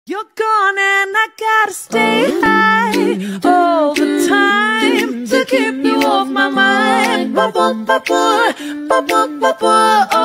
You're gone and I gotta stay high all the time to keep you off my mind.